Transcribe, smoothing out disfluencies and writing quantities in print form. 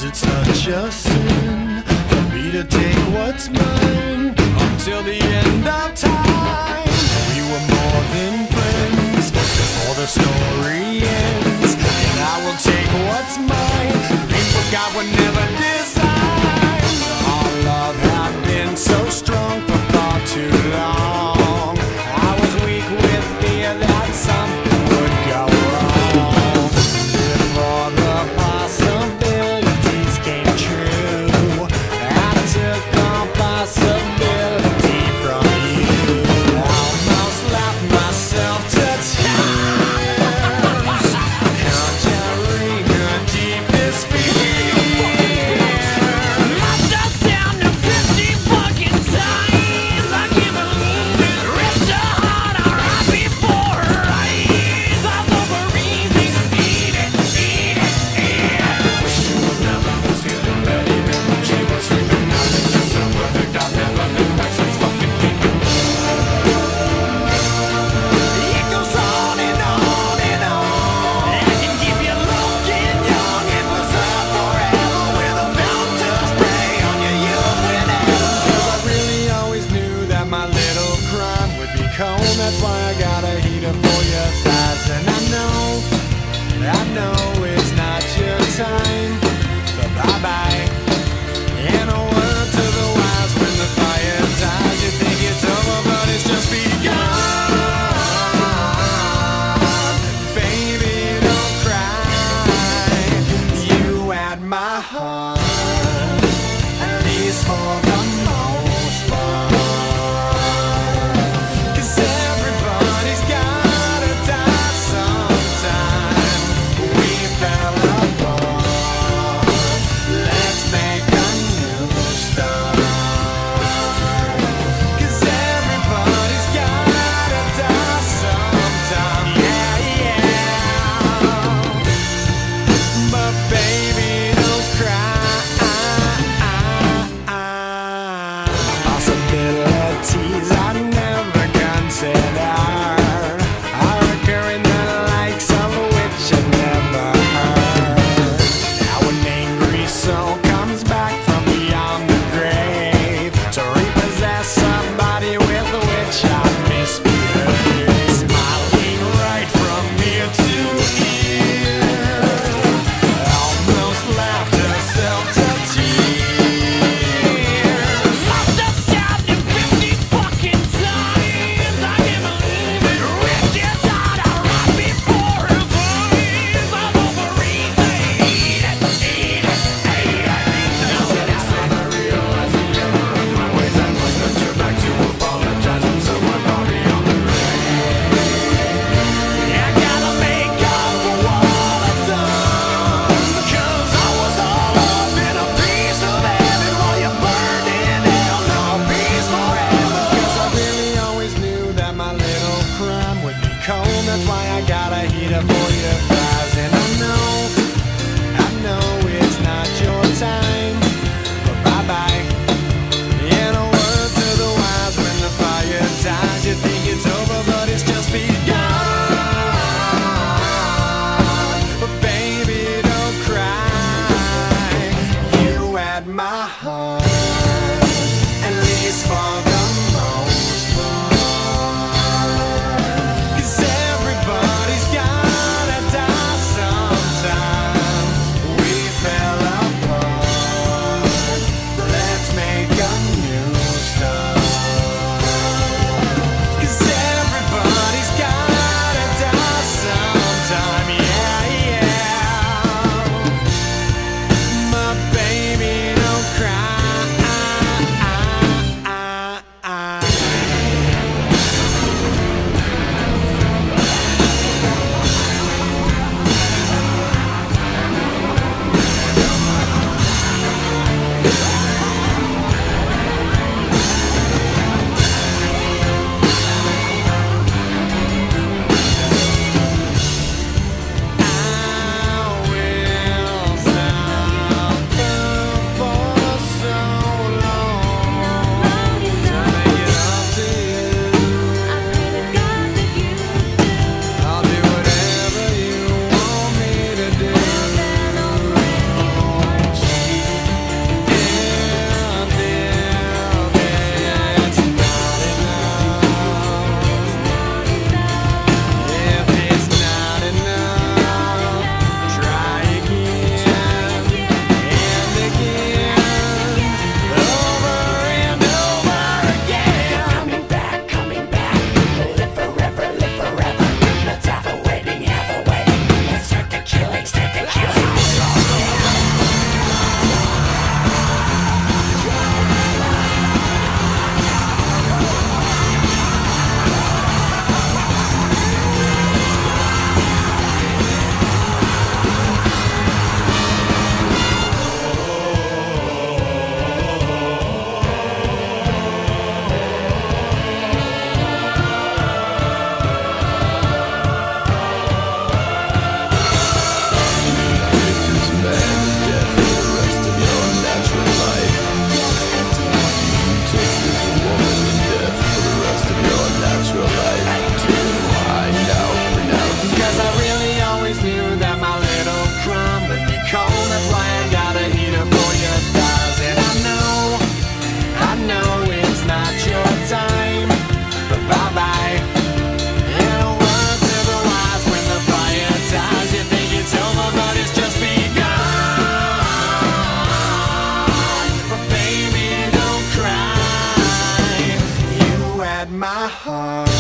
Is it such a sin for me to take what's mine until the end of time? We were more than friends before the story ends, and I will take what's mine. We forgot we're never designed. Our love had been so strong for far too long. I was weak with fear that something would go wrong before the possibilities came true. I took all possibility from you. Almost laughed myself to tears, conjuring her deepest fears. Lost the sound of 50 fucking times. I can't believe it. Ripped her heart out right before her eyes. I thought we're easy. Eat it, eat it, eat it. She was never was feeling ready, but when she was sleeping, now she's just so perfect. I've never been quite so fucking deep. It goes on and on and on. I can keep you looking young and preserve forever with a fountain spray on your youth whenever. 'Cause I really always knew that my little crime would be cold. That's why I got a heater for your thighs. And I know it's not your time, but bye-bye. And a word to the wise, when the fire dies, you think it's over, but it's just begun. Baby, don't cry. You had my heart, at least for the most part. 'Cause everybody's gotta die sometime. We fell apart. Let's make a new start. 'Cause everybody's gotta die sometime. Yeah, yeah. But baby, don't cry. Possibilities I never considered are occurring, the likes of which I never heard. Now an angry soul comes back from beyond the grave to repossess somebody with which I misbehaved. Smiling right from ear to ear, almost laughed herself to tears. Lost the sound of 50 fucking times. I can't believe it. Ripped his heart out right before his eyes. I thought we're easy. Eat it, eat it, eat it. Now that it's on, I realize the error of my ways. I must have turned back to apologize. I'm so sorry on the I gotta make up for what I've done. 'Cause I was all up in a piece of heaven while you burned in hell. No peace forever. 'Cause I really always knew that my little crime would be cold. That's why I got a heater for your thighs. And I know it's not your time, but bye-bye. And a word to the wise, when the fire dies, you think it's over, but it's just begun. But baby, don't cry. You had my heart, at least for the most part. 'Cause everybody's gotta die sometime. We fell apart. Let's make a new start. 'Cause everybody's gotta die sometime. Yeah, yeah. My baby, don't cry. my heart.